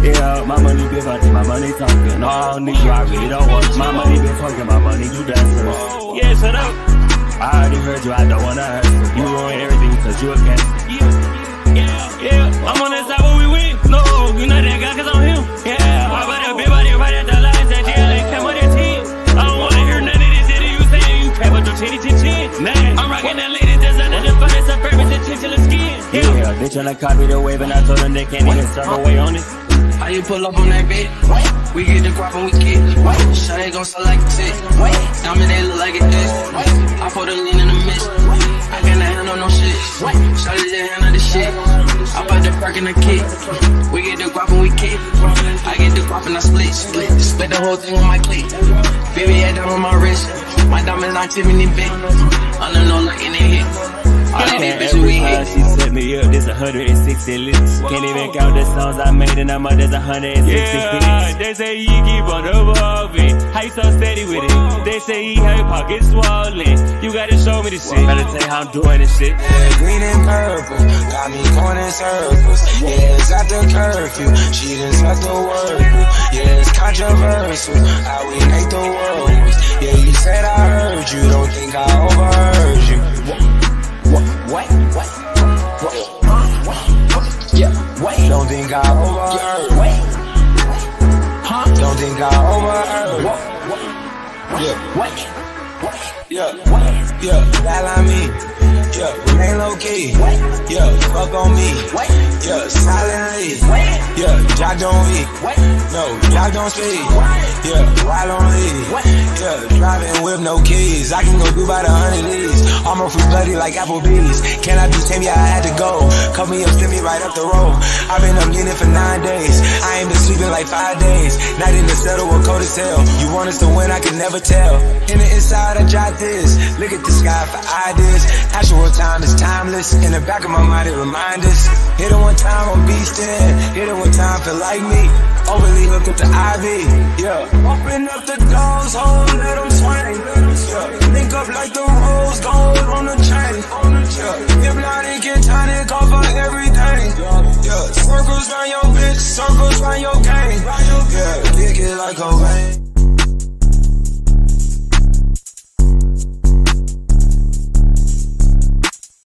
Yeah, my money been fucking, my money talking. All niggas, I really don't want you. My money been fucking, my money do dancers. Yeah, shut up. I already heard you, I don't wanna hurt you. You ruin everything cause you a cancer. Yeah, I'm on that side where we win. No, you not that guy cause I'm him. Yeah, why about that big body right at the lines that jail ain't come on that team. I don't wanna hear none of this shit you saying you crap with your chinny chin chin. Man, I'm rocking that lady that's under the fun, it's a purpose and chinchilla skin. Yeah, they tryna copy the wave and I told them they can't even serve away on it. How you pull up on that bit? We get the guap and we kick. Shot ain't gon' sell like a tick. Diamond they look like it this. I put a lean in the mist. I can't handle no shit. Shot just handle the shit. I put the perk in the kick. We get the guap and we kick. I get the guap and I split. Split the whole thing on my clip. Baby, I down on my wrist. My diamonds not tipping in big. I don't know like in the hit. I can't every time she set me up, there's 160 licks. Can't even count the songs I made and I'm up, there's 160 hits. They say he keep on evolving. How you so steady with it? They say he have your pockets swollen. You gotta show me the shit. Gotta tell you how I'm doing this shit. Yeah, green and purple, got me going in circles. Yeah, it's after curfew, she done slept the word. Yeah, it's controversial, how we make the world. Yeah, you said I heard you, don't think I overheard you. Don't think I overheard. Don't think I overheard. That on me. Remain low key. Fuck on me. Silently. Jack don't eat. No, Jack don't speak. Ride on lead. Driving with no keys. I can go through by the 100 Leagues. Armor free bloody like Applebee's. Can I be tame? Yeah, I had to go. Cut me up, send me right up the road. I've been up getting it for 9 days. I ain't been sleeping like 5 days. Night in the settle, what cold as hell. You want us to win, I can never tell. In the inside, I jot this. Look at the sky for ideas. Actual time is timeless. In the back of my mind, it reminds us. Hit it one time, I'm beastin'. Hit it one time, feel like me. Overly hooked up to Ivy. Open up the doors, hold, let them swing. Link up like the rose gold on the chain. If not, it get tiny, cover everything. Circles round your bitch, circles round your gang. Kick it like a vein.